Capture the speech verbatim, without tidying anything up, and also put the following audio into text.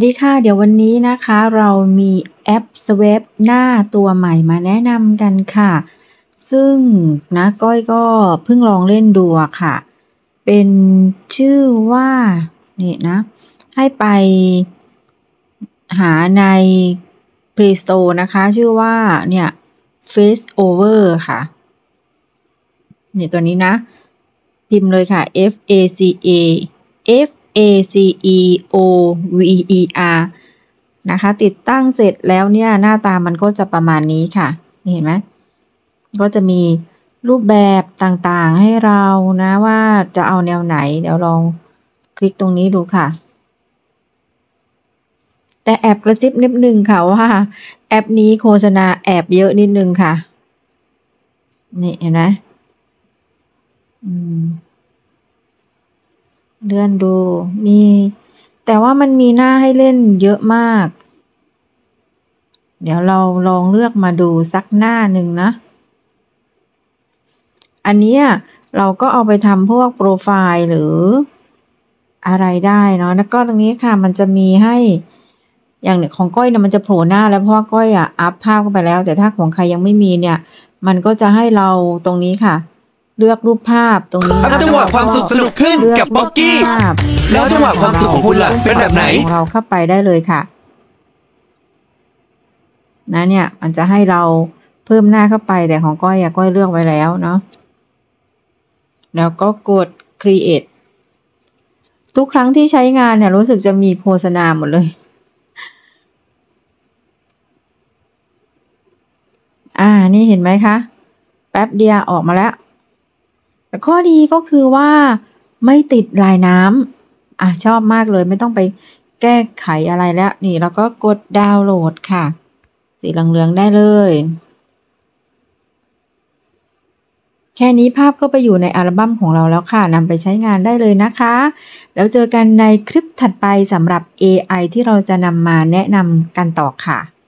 ดีค่ะเดี๋ยววันนี้นะคะเรามีแอป Swap หน้าตัวใหม่มาแนะนำกันค่ะซึ่งนะก้อยก็เพิ่งลองเล่นดูอะค่ะเป็นชื่อว่านี่นะให้ไปหาใน Play Store นะคะชื่อว่าเนี่ย Faceover ค่ะนี่ตัวนี้นะพิมพ์เลยค่ะ F A C A F A C E O V E R นะคะติดตั้งเสร็จแล้วเนี่ยหน้าตามันก็จะประมาณนี้ค่ะนี่เห็นไหมก็จะมีรูปแบบต่างๆให้เรานะว่าจะเอาแนวไหนเดี๋ยวลองคลิกตรงนี้ดูค่ะแต่แอบกระซิบนิดนึงค่ะว่าแอปนี้โฆษณาแอบเยอะนิดนึงค่ะนี่เห็นไหมอืมเลื่อนดูมีแต่ว่ามันมีหน้าให้เล่นเยอะมากเดี๋ยวเราลองเลือกมาดูสักหน้าหนึ่งนะอันนี้เราก็เอาไปทำพวกโปรไฟล์หรืออะไรได้เนาะแล้วก็ตรงนี้ค่ะมันจะมีให้อย่างของก้อยเนี่ยมันจะโผล่หน้าแล้วเพราะว่าก้อยอ่ะอัพภาพเข้าไปแล้วแต่ถ้าของใครยังไม่มีเนี่ยมันก็จะให้เราตรงนี้ค่ะเลือกรูปภาพตรงนี้จังหวะความสุขสนุกขึ้นกับป๊อกกี้แล้วจังหวะความสุขของคุณล่ะเป็นแบบไหนของเราเข้าไปได้เลยค่ะนะเนี่ยมันจะให้เราเพิ่มหน้าเข้าไปแต่ของก้อยอะก้อยเลือกไว้แล้วเนาะแล้วก็กด create ทุกครั้งที่ใช้งานเนี่ยรู้สึกจะมีโฆษณาหมดเลยอ่านี่เห็นไหมคะแป๊บเดียวออกมาแล้วแต่ข้อดีก็คือว่าไม่ติดลายน้ำอ่ะชอบมากเลยไม่ต้องไปแก้ไขอะไรแล้วนี่แล้วก็กดดาวน์โหลดค่ะสีเหลืองๆได้เลยแค่นี้ภาพก็ไปอยู่ในอัลบั้มของเราแล้วค่ะนำไปใช้งานได้เลยนะคะแล้วเจอกันในคลิปถัดไปสำหรับ เอ ไอ ที่เราจะนำมาแนะนำกันต่อค่ะ